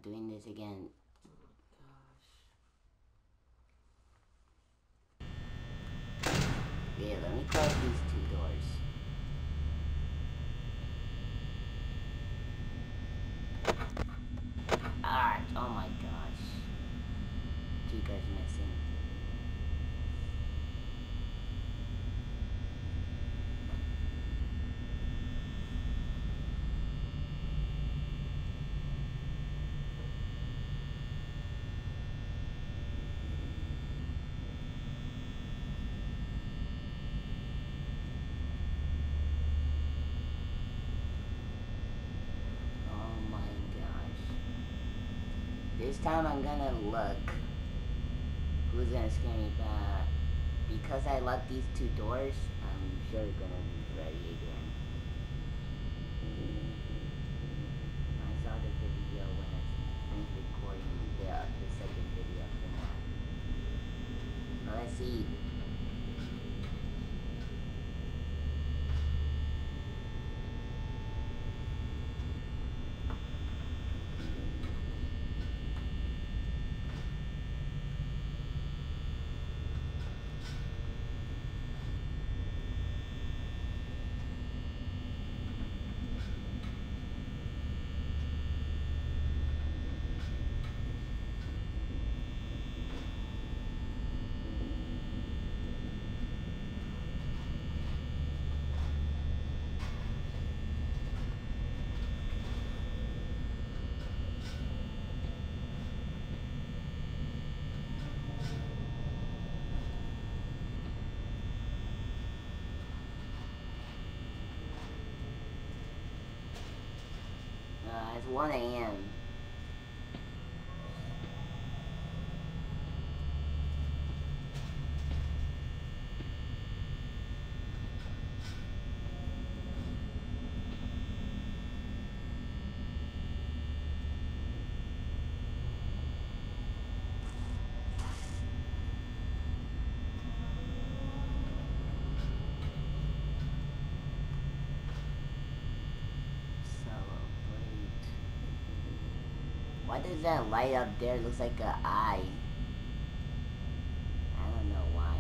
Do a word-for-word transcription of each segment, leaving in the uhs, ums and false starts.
doing this again. Yeah, let me close these two doors. Alright, oh my gosh. Chica's missing. This time I'm gonna look who's gonna scare me, but because I locked these two doors, I'm sure it's gonna be ready again. I saw the video when I finished recording the, the second video for that. Now let's see. Uh, it's one A M Why does that light up there looks like an eye? I don't know why.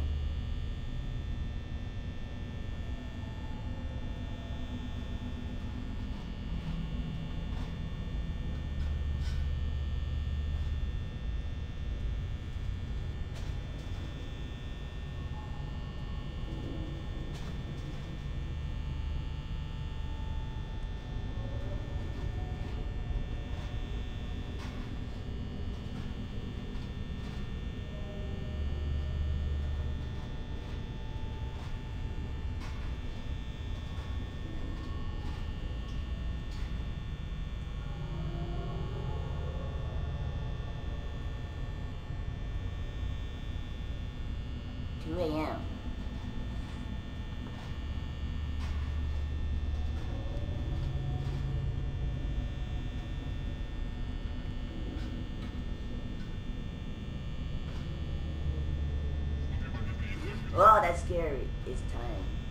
two A M Oh, that's scary. It's time.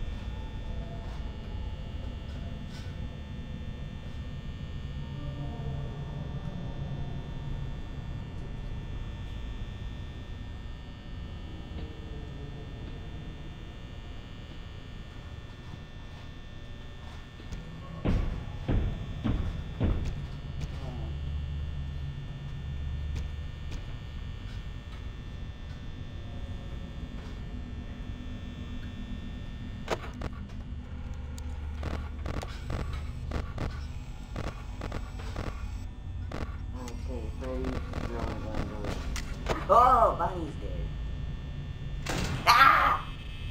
Oh, Bonnie's there. Ah!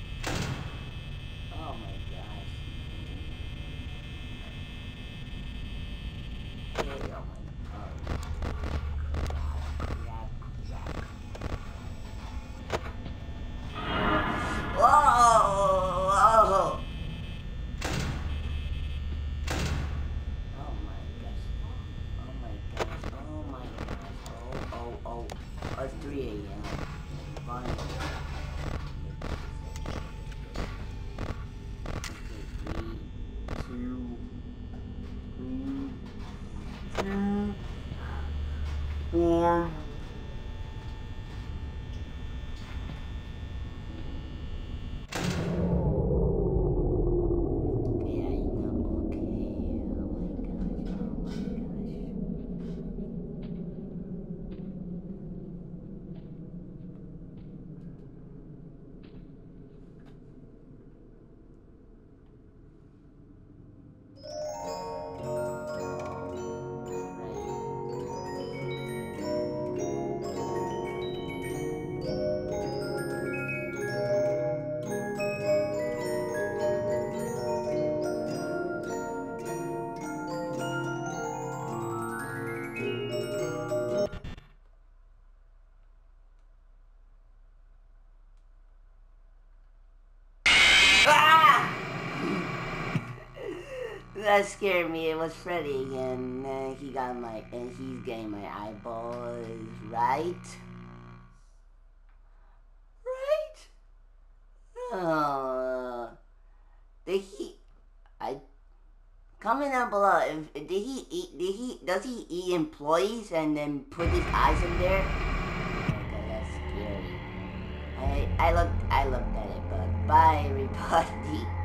Oh my gosh. Hey, oh my god. Crap, crap, crap. Whoa! Whoa! Oh my gosh. Oh my gosh. Oh my gosh. Oh, oh, oh. Oh, it's three A M Fine. Okay, three, two, three, two. Or Okay, I know. Okay. Oh my gosh. Oh my gosh. Ah! That scared me. It was Freddy again. And he got my, and he's getting my eyeballs. Right? Right? Oh. Did he? I. Comment down below. If, did he eat? Did he? Does he eat employees and then put his eyes in there? Okay, that's scary. I I looked I looked at it, but bye everybody.